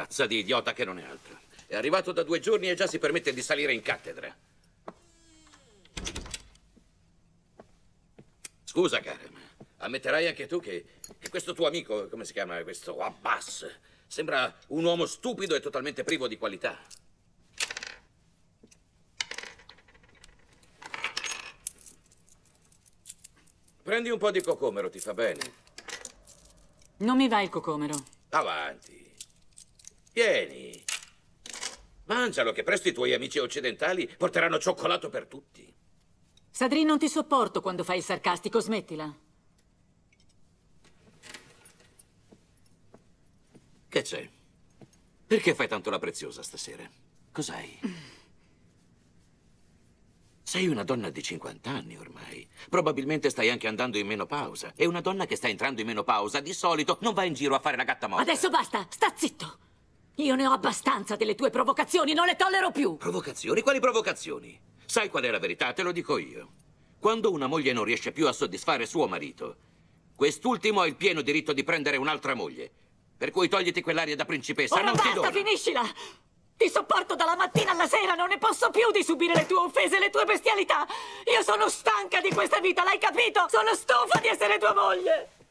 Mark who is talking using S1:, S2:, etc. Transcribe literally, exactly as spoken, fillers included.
S1: razza di idiota che non è altro. È arrivato da due giorni e già si permette di salire in cattedra. Scusa, cara, ma ammetterai anche tu che, che questo tuo amico, come si chiama, questo Abbas, sembra un uomo stupido e totalmente privo di qualità. Prendi un po' di cocomero, ti fa bene.
S2: Non mi va il cocomero.
S1: Avanti. Vieni. Mangialo, che presto i tuoi amici occidentali porteranno cioccolato per tutti.
S2: Sadri, non ti sopporto quando fai il sarcastico, smettila.
S1: Che c'è? Perché fai tanto la preziosa stasera? Cos'hai? Sei una donna di cinquanta anni ormai. Probabilmente stai anche andando in menopausa. E una donna che sta entrando in menopausa di solito non va in giro a fare la gatta morta.
S2: Adesso basta, sta zitto. Io ne ho abbastanza delle tue provocazioni, non le tollero più.
S1: Provocazioni? Quali provocazioni? Sai qual è la verità? Te lo dico io. Quando una moglie non riesce più a soddisfare suo marito, quest'ultimo ha il pieno diritto di prendere un'altra moglie. Per cui togliti quell'aria da principessa,
S2: Ora
S1: non ti
S2: basta,
S1: dona.
S2: finiscila! Ti sopporto dalla mattina alla sera, non ne posso più di subire le tue offese, le tue bestialità! Io sono stanca di questa vita, l'hai capito? Sono stufa di essere tua moglie!